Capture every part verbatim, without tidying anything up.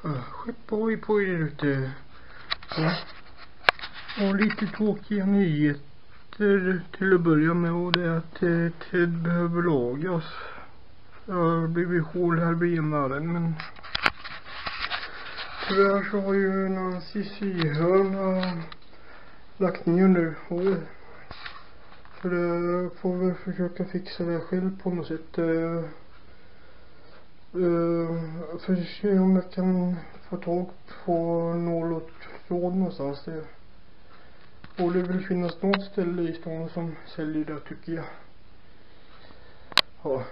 Skeppa på er ute. Ja. Och lite tråkiga nyheter till att börja med, och det är att eh, Ted behöver lagas. Jag har blivit hål här benaren, men tyvärr så har ju Nancy syhörna lagt ner nu. Och så det får vi försöka fixa det själv på något sätt. Uh, uh, för att se om jag kan få tag på nål och tråd någonstans. Det borde väl finnas något ställe i stan som säljer det, tycker jag. Ja.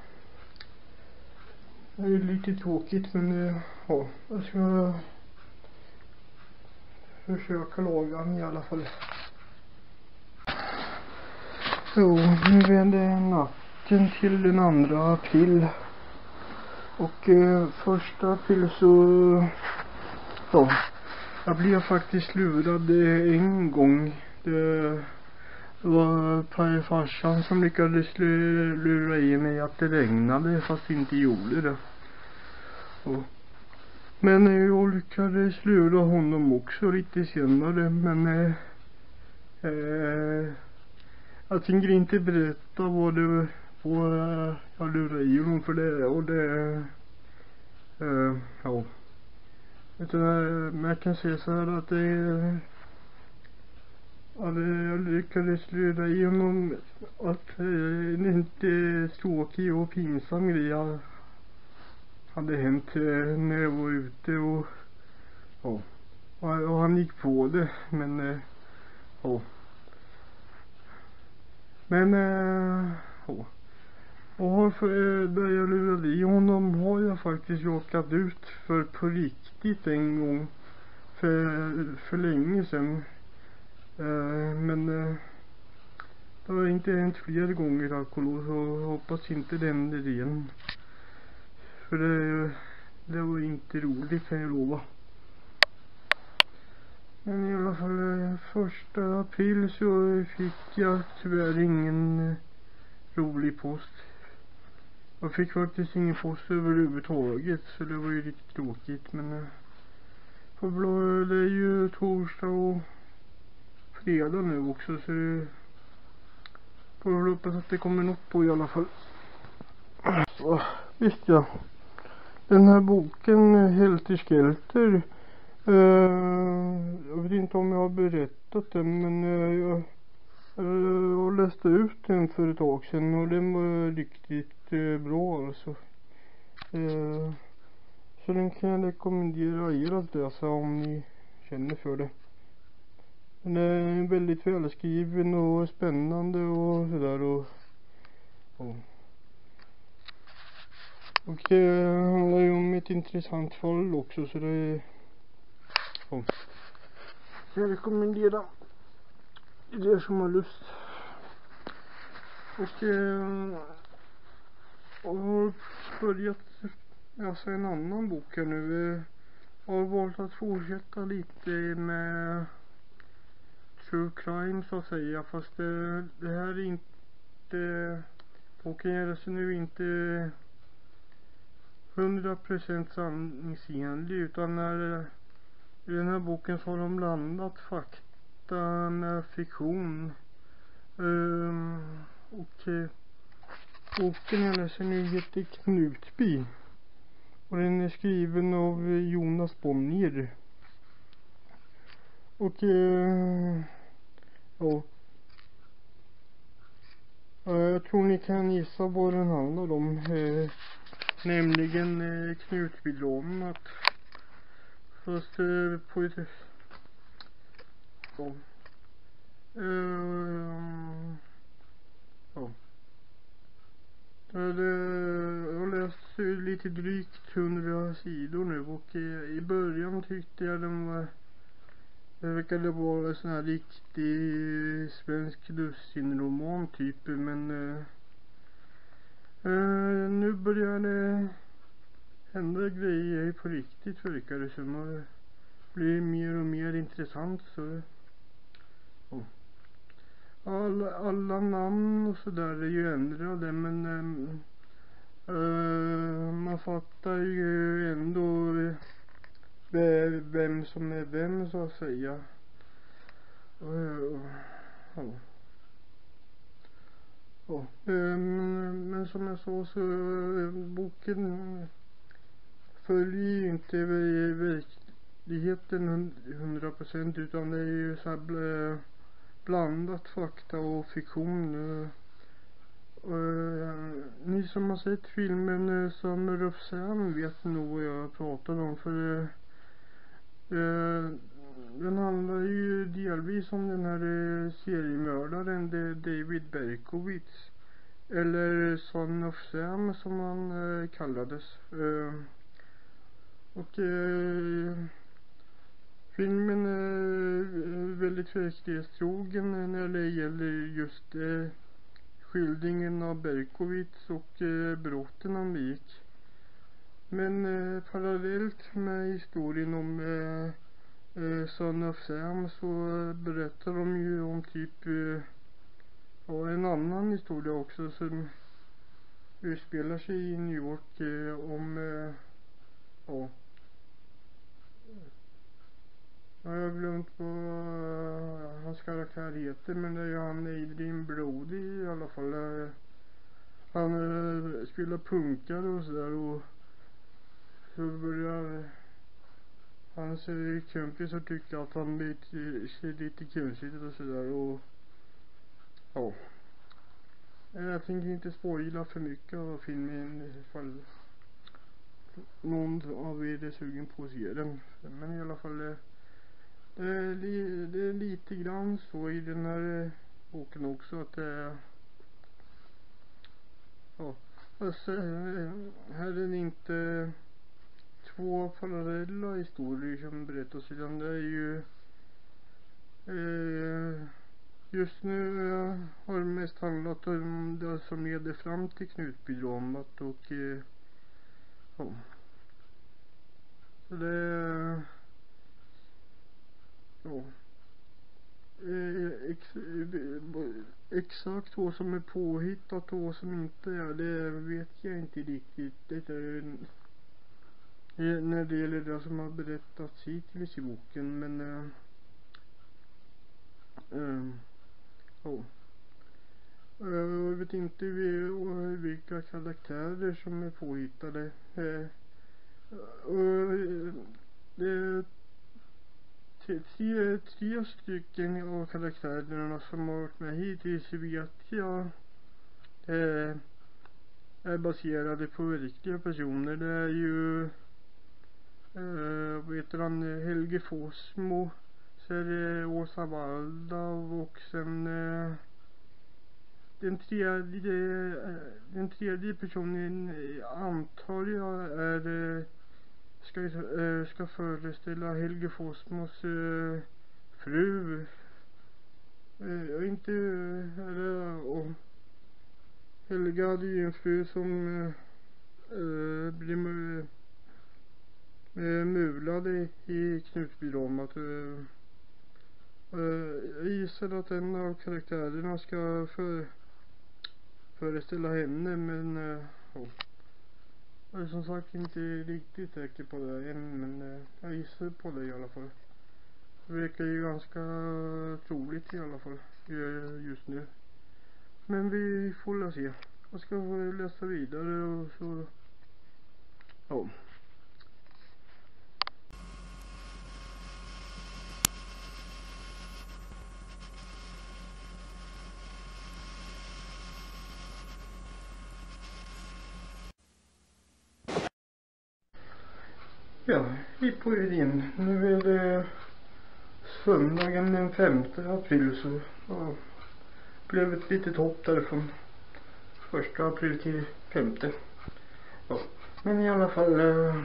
Det är lite tråkigt, men uh, ja, jag ska försöka laga den i alla fall. Jo, nu är det natten till den andra april. Och eh, första april så... Ja, jag blev faktiskt lurad eh, en gång. Det var Per farsan som lyckades lura i mig att det regnade, fast det inte gjorde det. Och, men eh, jag lyckades lura honom också lite senare, men... Eh, eh, Jag tänker inte berätta vad det var jag lurade i honom för det, och det, äh, ja. Utan men jag kan säga så här att det, att jag lyckades lura i honom att det inte tråkig och pinsam grej hade hänt när jag var ute, och ja, och han gick på det, men ja. Men äh, ja. Och för där jag lurade i honom har jag faktiskt råkat ut för på riktigt en gång för, för länge sedan. Äh, men äh, det har inte hänt flera gånger, tack och lov, så jag hoppas inte det händer igen. För det, det var inte roligt, kan jag lova. Men i alla fall första april så fick jag tyvärr ingen eh, rolig post. Jag fick faktiskt ingen post överhuvudtaget, så det var ju riktigt tråkigt. Men eh, för blå, det är ju torsdag och fredag nu också, så det får jag hoppas att det kommer något på i alla fall. Så, visst ja. Den här boken, Helter Skelter, Uh, jag vet inte om jag har berättat den, men uh, jag, uh, jag läste ut den för ett tag sedan, och den var riktigt uh, bra alltså. Uh, så den kan jag rekommendera er att läsa om ni känner för det. Den är väldigt välskriven och spännande och sådär, och, och, och det handlar ju om ett intressant fall också, så det är... Jag rekommenderar er som har lust. Och eh, jag har börjat läsa en annan bok här nu. Jag har valt att fortsätta lite med true crime, så att säga. Fast det, det här är inte... Boken är alltså nu inte hundra procent sanningsenlig, utan när i den här boken så har de blandat fakta med fiktion. Um, och uh, boken jag läser nu heter Knutby. Och den är skriven av Jonas Bonnier. Och uh, ja. Uh, jag tror ni kan gissa vad den handlar om. Uh, nämligen uh, Knutbydramat. Fast eh, på ett... Ja. Uh, ja. Jag har läst lite drygt hundra sidor nu, och eh, i början tyckte jag den var... Det verkade vara en sån här riktig svensk dussinroman typ, men... Uh, uh, nu börjar det... hända grejer på riktigt, verkar det som. Och det blir mer och mer intressant, så oh. alla, alla namn och sådär är ju ändrade, men um, uh, man fattar ju ändå vem som är vem så att säga. Och, ja. Ja, men, men som jag sa så boken följer ju inte verkligheten hundra procent utan det är ju så här blandat fakta och fiktion. Uh, ni som har sett filmen uh, Summer of Sam vet nog vad jag pratar om, för uh, uh, den handlar ju delvis om den här uh, seriemördaren uh, David Berkowitz, eller Son of Sam som han uh, kallades. Uh, och uh, filmen är väldigt verklighetstrogen när det gäller just uh, skildringen av Berkowitz och eh, brotten han begick. Men eh, parallellt med historien om eh, eh, Son of Sam så eh, berättar de ju om typ eh, ja, en annan historia också som utspelar sig i New York eh, om eh, ja jag har glömt vad hans karaktär heter, men det är ju han Adrien Brody i alla fall. Han äh, spelar punkare och sådär, och så börjar hans äh, kompisar tycka att han ser lite konstigt och sådär, och ja. Jag tänker inte spoila för mycket av filmen ifall någon av er är sugen på att se den, men i alla fall äh, Det är, li, det är lite grann så i den här boken också att det är, ja, alltså, här är det inte två parallella historier som berättas, utan det är ju eh, just nu eh, har det mest handlat om det som leder fram till Knutbydramat, och eh, ja, så det är ja, ex, exakt vad som är påhittat och vad som inte är, det vet jag inte riktigt. Det är, när det gäller det som har berättats hittills i boken, men äh, äh, ja. Jag vet inte vilka karaktärer som är påhittade. Äh, äh, det Tre, tre stycken av karaktärerna som har varit med hittills vet jag eh, är baserade på verkliga personer. Det är ju eh, vad heter han, Helge Fossmo, så är det Åsa Waldau, och sen eh, den tredje eh, den tredje personen eh, antar jag är eh, Ska, äh, ska föreställa Helge Fossmos äh, fru. Äh, jag inte äh, och Helga hade ju en fru som äh, blev äh, mulade i Knutbydramat. Äh, äh, jag gissar att en av karaktärerna ska för, föreställa henne, men äh, oh. Jag är som sagt inte riktigt säker på det än, men eh, jag gissar på det i alla fall. Det verkar ju ganska troligt i alla fall just nu. Men vi får väl se. Jag ska läsa vidare och så. Ja. Ja, vi på in. Nu är det söndagen den femte april, så ja, blev ett litet hopp därifrån första april till femte. Ja, men i alla fall äh,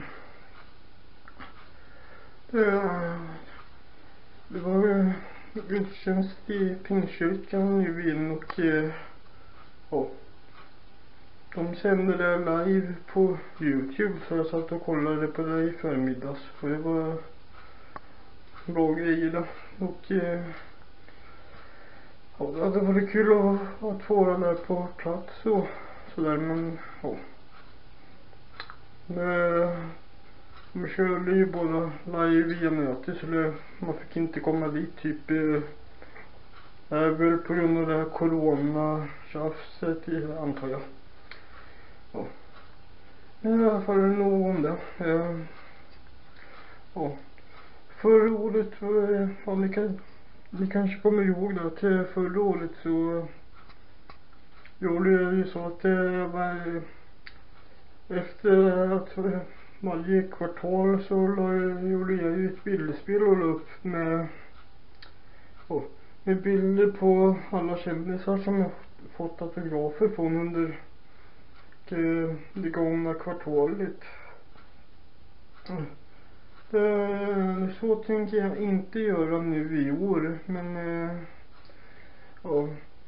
äh, det var gudstjänst i Pingstkyrkan nu in, och äh, ja, de sände det live på YouTube, så jag satt och kollade på det i förmiddags, och det var bra grejer då. Och eh, ja, det hade varit kul att, att få vara där på plats och sådär, men ja. Men, De körde ju bara live via nätet så det, man fick inte komma dit typ. Eh, det är väl på grund av det här corona-tjafset antar jag. Ja. Men i alla fall nog om det. Eh, ja. Förra året, eh, ja, ni, kan, ni kanske kommer ihåg det att eh, förra året så gjorde jag ju så att det var efter att eh, varje kvartal så la, gjorde jag ju ett bildspel och la upp med, oh, med bilder på alla kändisar som jag fått autografer från under det, det gångna kvartalet. Mm. Det, så tänker jag inte göra nu i år, men eh, ja.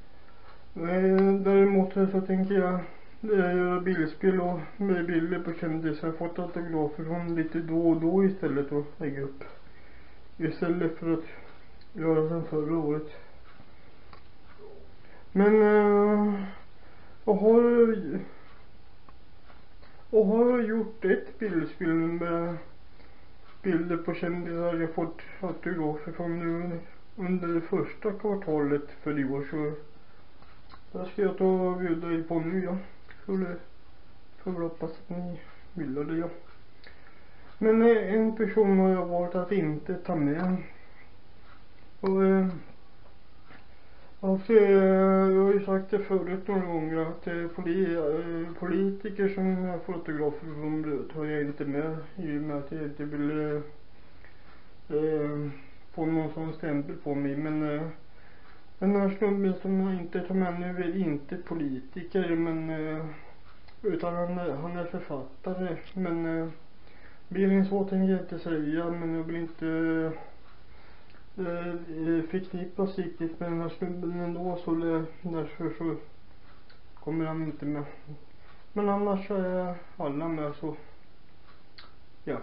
Däremot så tänker jag göra bildspel och med bilder på kändisar. Jag har fått autografer från lite då och då istället och lägga upp. Istället för att göra som förra året. Men äh, jag har och har gjort ett bildspel med bilder på kändisar jag fått autografer från nu under det första kvartalet för i år, så där ska jag ta och bjuda er på nu, ja. Så det får jag hoppas att ni vill det, ja. Men eh, en person har jag valt att inte ta med. Och eh, alltså, eh, jag har ju sagt det förut några gånger att eh, poli, eh, politiker som jag får autografer från tar jag inte med i och med att jag inte vill eh, eh, få någon sån stämpel på mig. Men eh, den här snubben som jag inte tar med nu är inte politiker, men eh, utan han, han är författare. Men eh, bilden så tänker jag inte säga, men jag vill inte eh, förknippas riktigt med den här snubben ändå, så det, därför så kommer han inte med. Men annars så är alla med, så ja.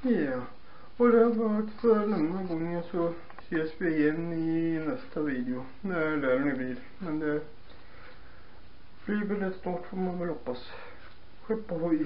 Ja, och det har varit för den här gången, så ses vi igen i nästa video. När det nu blir. Men det blir väl rätt snart, får man väl hoppas. Skepp ohoj.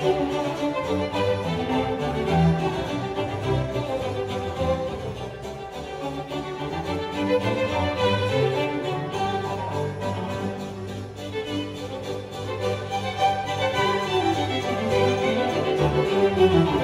Thank you.